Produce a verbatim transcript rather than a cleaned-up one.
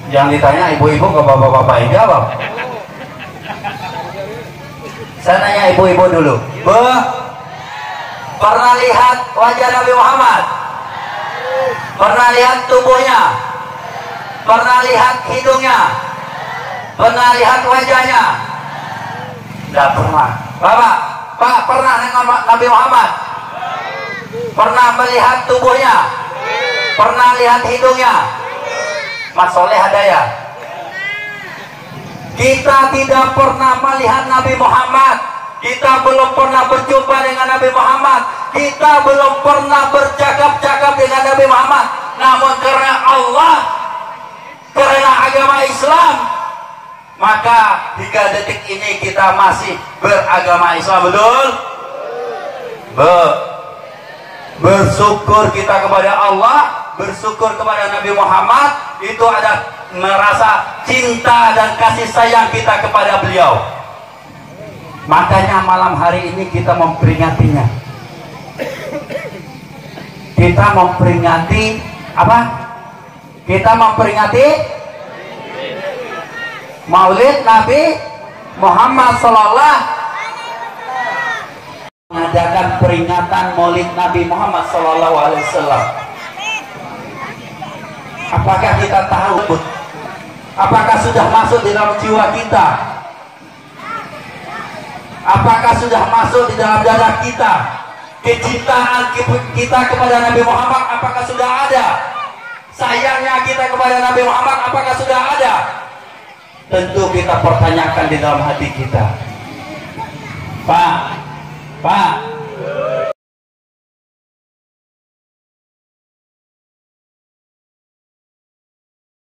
Yang ditanya ibu-ibu ke bapak-bapak yang jawab. Saya nanya ibu-ibu dulu. Bu, pernah lihat wajah Nabi Muhammad? Pernah lihat tubuhnya? Pernah lihat hidungnya? Pernah lihat wajahnya? Tidak pernah. Bapak, Pak, pernah nengok Nabi Muhammad? Pernah melihat tubuhnya? Pernah lihat hidungnya? Mas Soleh ada ya? Kita tidak pernah melihat Nabi Muhammad. Kita belum pernah berjumpa dengan Nabi Muhammad. Kita belum pernah bercakap-cakap dengan Nabi Muhammad. Namun karena Allah, karena agama Islam, maka hingga detik ini kita masih beragama Islam. Betul? Be bersyukur kita kepada Allah, bersyukur kepada Nabi Muhammad. Itu ada merasa cinta dan kasih sayang kita kepada beliau. Makanya malam hari ini kita memperingatinya. Kita memperingati apa? Kita memperingati Maulid Nabi Muhammad Sallallahu mengadakan peringatan Maulid Nabi Muhammad Sallallahu Alaihi Wasallam. Apakah kita tahu? Apakah sudah masuk di dalam jiwa kita? Apakah sudah masuk di dalam dada kita? Kecintaan kita kepada Nabi Muhammad apakah sudah ada? Sayangnya kita kepada Nabi Muhammad apakah sudah ada? Tentu kita pertanyakan di dalam hati kita. Pak, Pak,